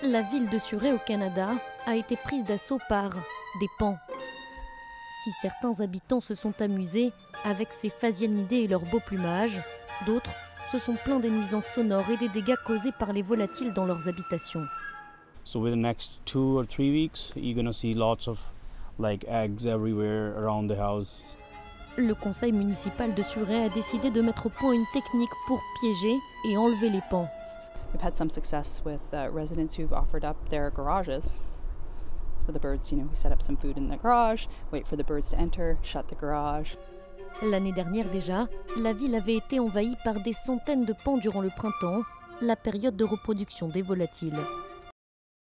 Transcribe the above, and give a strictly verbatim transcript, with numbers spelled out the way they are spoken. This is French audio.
La ville de Surrey au Canada a été prise d'assaut par des paons. Si certains habitants se sont amusés avec ces phasianidés et leur beau plumage, d'autres se sont plaints des nuisances sonores et des dégâts causés par les volatiles dans leurs habitations. So within the next two or three weeks, you're gonna see lots of like eggs everywhere around the house. Le conseil municipal de Surrey a décidé de mettre au point une technique pour piéger et enlever les paons. We've had some success with uh, residents who've offered up their garages for the birds. You know, we set up some food in the garage, wait for the birds to enter, shut the garage. L'année dernière déjà, la ville avait été envahie par des centaines de paons durant le printemps, la période de reproduction des volatiles.